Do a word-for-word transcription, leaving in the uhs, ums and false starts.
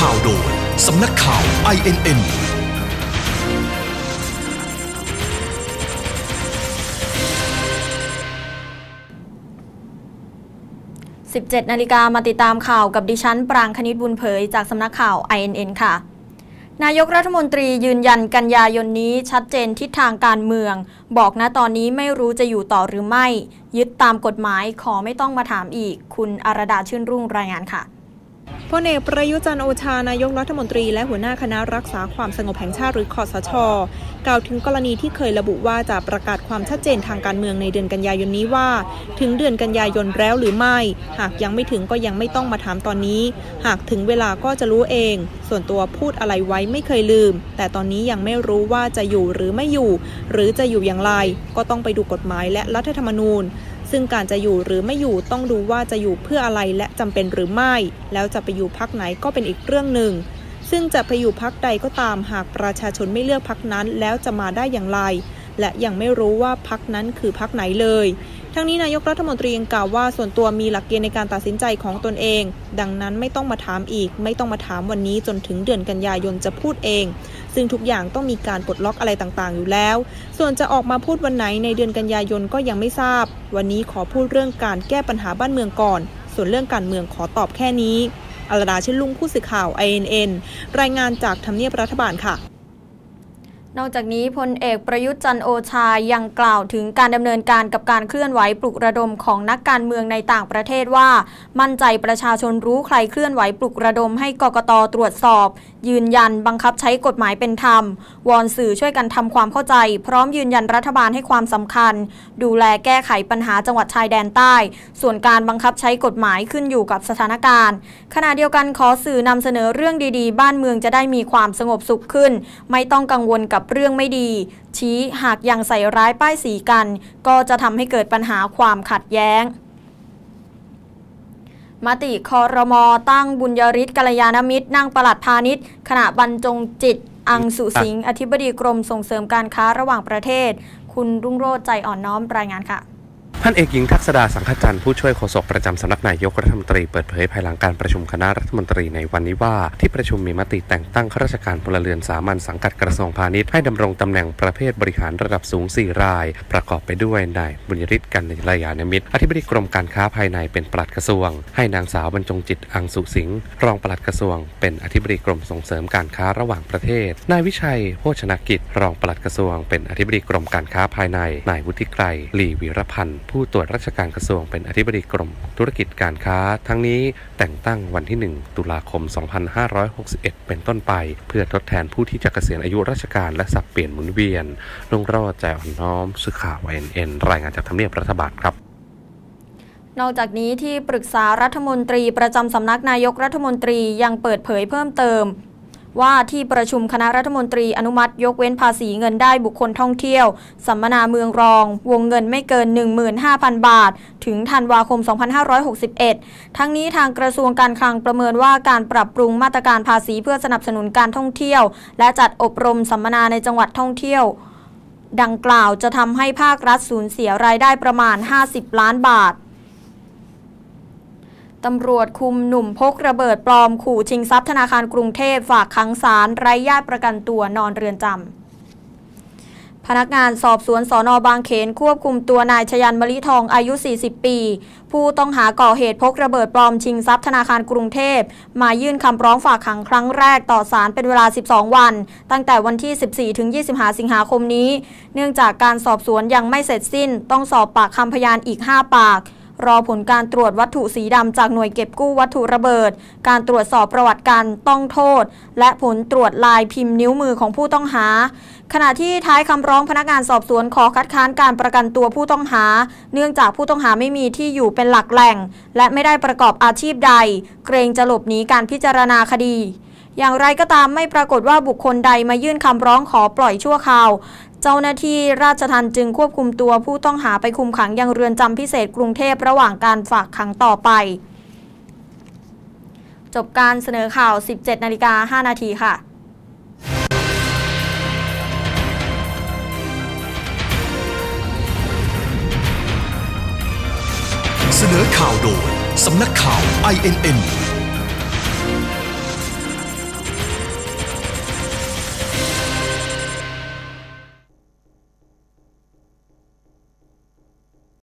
ข่าวโดยสำนักข่าว ไอ เอ็น เอ็นสิบเจ็ดนาฬิกามาติดตามข่าวกับดิฉันปรางคณิตบุญเผยจากสำนักข่าว ไอ เอ็น เอ็น ค่ะนายกรัฐมนตรียืนยันกันยายนนี้ชัดเจนทิศทางการเมืองบอกนะตอนนี้ไม่รู้จะอยู่ต่อหรือไม่ยึดตามกฎหมายขอไม่ต้องมาถามอีกคุณอรดาชื่นรุ่งรายงานค่ะพลเอกประยุทธ์จันทร์โอชานายกรัฐมนตรีและหัวหน้าคณะรักษาความสงบแห่งชาติหรือคสช.กล่าวถึงกรณีที่เคยระบุว่าจะประกาศความชัดเจนทางการเมืองในเดือนกันยายนนี้ว่าถึงเดือนกันยายนแล้วหรือไม่หากยังไม่ถึงก็ยังไม่ต้องมาถามตอนนี้หากถึงเวลาก็จะรู้เองส่วนตัวพูดอะไรไว้ไม่เคยลืมแต่ตอนนี้ยังไม่รู้ว่าจะอยู่หรือไม่อยู่หรือจะอยู่อย่างไรก็ต้องไปดูกฎหมายและรัฐธรรมนูญซึ่งการจะอยู่หรือไม่อยู่ต้องดูว่าจะอยู่เพื่ออะไรและจำเป็นหรือไม่แล้วจะไปอยู่พรรคไหนก็เป็นอีกเรื่องหนึ่งซึ่งจะไปอยู่พรรคใดก็ตามหากประชาชนไม่เลือกพรรคนั้นแล้วจะมาได้อย่างไรและยังไม่รู้ว่าพรรคนั้นคือพรรคไหนเลยทั้งนี้นายกรัฐมนตรียังกล่าวว่าส่วนตัวมีหลักเกณฑ์ในการตัดสินใจของตนเองดังนั้นไม่ต้องมาถามอีกไม่ต้องมาถามวันนี้จนถึงเดือนกันยายนจะพูดเองซึ่งทุกอย่างต้องมีการปลดล็อกอะไรต่างๆอยู่แล้วส่วนจะออกมาพูดวันไหนในเดือนกันยายนก็ยังไม่ทราบวันนี้ขอพูดเรื่องการแก้ปัญหาบ้านเมืองก่อนส่วนเรื่องการเมืองขอตอบแค่นี้อรดาชื่นรุ่งผู้สื่อข่าว ไอ เอ็น เอ็น รายงานจากทำเนียบรัฐบาลค่ะนอกจากนี้พลเอกประยุทธ์จันทร์โอชายังกล่าวถึงการดำเนินการกับการเคลื่อนไหวปลุกระดมของนักการเมืองในต่างประเทศว่ามั่นใจประชาชนรู้ใครเคลื่อนไหวปลุกระดมให้กกต.ตรวจสอบยืนยันบังคับใช้กฎหมายเป็นธรรมวอนสื่อช่วยกันทำความเข้าใจพร้อมยืนยันรัฐบาลให้ความสำคัญดูแลแก้ไขปัญหาจังหวัดชายแดนใต้ส่วนการบังคับใช้กฎหมายขึ้นอยู่กับสถานการณ์ขณะเดียวกันขอสื่อนำเสนอเรื่องดีๆบ้านเมืองจะได้มีความสงบสุขขึ้นไม่ต้องกังวลกับเรื่องไม่ดีชี้หากยังใส่ร้ายป้ายสีกันก็จะทำให้เกิดปัญหาความขัดแย้งมติครม.ตั้งบุญยฤทธิ์กัลยาณมิตรนั่งปลัดพาณิชย์ขณะบรรจงจิตอังสุสิงห์อธิบดีกรมส่งเสริมการค้าระหว่างประเทศคุณรุ่งโรจน์ใจอ่อนน้อมรายงานค่ะท่านเอกหญิงทักษดาสังฆจันทร์ผู้ช่วยโฆษกประจำสำนักนายกรัฐมนตรีเปิดเผยภายหลังการประชุมคณะรัฐมนตรีในวันนี้ว่าที่ประชุมมีมติแต่งตั้งข้าราชการพลเรือนสามัญสังกัดกระทรวงพาณิชย์ให้ดำรงตำแหน่งประเภทบริหารระดับสูงสี่รายประกอบไปด้วยนายบุญยฤทธิ์กัลยาณมิตรอธิบดีกรมการค้าภายในเป็นปลัดกระทรวงให้นางสาวบรรจงจิตอังสุสิงห์รองปลัดกระทรวงเป็นอธิบดีกรมส่งเสริมการค้าระหว่างประเทศนายวิชัยโภชนกิจรองปลัดกระทรวงเป็นอธิบดีกรมการค้าภายในนายวุฒิไกรลีวีรพันธ์ผู้ตรวจราชการกระทรวงเป็นอธิบดีกรมธุรกิจการค้าทั้งนี้แต่งตั้งวันที่หนึ่งตุลาคมสองพันห้าร้อยหกสิบเอ็ดเป็นต้นไปเพื่อทดแทนผู้ที่จะเกษียณอายุราชการและสับเปลี่ยนหมุนเวียนรุ่งโรจน์ใจอ่อนน้อมสื่อข่าว ไอ เอ็น เอ็น รายงานจากทำเนียบรัฐบาลครับนอกจากนี้ที่ปรึกษารัฐมนตรีประจำสำนักนายกรัฐมนตรียังเปิดเผยเพิ่มเติมว่าที่ประชุมคณะรัฐมนตรีอนุมัติยกเว้นภาษีเงินได้บุคคลท่องเที่ยวสัมมนาเมืองรองวงเงินไม่เกิน หนึ่งหมื่นห้าพัน บาทถึงธันวาคมสองพันห้าร้อยหกสิบเอ็ดทั้งนี้ทางกระทรวงการคลังประเมินว่าการปรับปรุงมาตรการภาษีเพื่อสนับสนุนการท่องเที่ยวและจัดอบรมสัมมนาในจังหวัดท่องเที่ยวดังกล่าวจะทำให้ภาครัฐสูญเสียรายได้ประมาณห้าสิบล้านบาทตำรวจคุมหนุ่มพกระเบิดปลอมขู่ชิงทรัพย์ธนาคารกรุงเทพฝากขังศาลไร้ญาติประกันตัวนอนเรือนจำพนักงานสอบสวนสน.บางเขนควบคุมตัวนายชยันมลิทองอายุสี่สิบปีผู้ต้องหาก่อเหตุพกระเบิดปลอมชิงทรัพย์ธนาคารกรุงเทพมายื่นคำร้องฝากขังครั้งแรกต่อศาลเป็นเวลาสิบสองวันตั้งแต่วันที่สิบสี่ถึงยี่สิบห้าสิงหาคมนี้เนื่องจากการสอบสวนยังไม่เสร็จสิ้นต้องสอบปากคำพยานอีกห้าปากรอผลการตรวจวัตถุสีดำจากหน่วยเก็บกู้วัตถุระเบิดการตรวจสอบประวัติการต้องโทษและผลตรวจลายพิมพ์นิ้วมือของผู้ต้องหาขณะที่ท้ายคำร้องพนักงานสอบสวนขอคัดค้านการประกันตัวผู้ต้องหาเนื่องจากผู้ต้องหาไม่มีที่อยู่เป็นหลักแหล่งและไม่ได้ประกอบอาชีพใดเกรงจะหลบหนีการพิจารณาคดีอย่างไรก็ตามไม่ปรากฏว่าบุคคลใดมายื่นคำร้องขอปล่อยชั่วคราวเจ้าหน้าที่ราชทัณฑ์จึงควบคุมตัวผู้ต้องหาไปคุมขังยังเรือนจำพิเศษกรุงเทพระหว่างการฝากขังต่อไปจบการเสนอข่าว สิบเจ็ดนาฬิกาห้านาทีค่ะเสนอข่าวโดยสำนักข่าว ไอ เอ็น เอ็น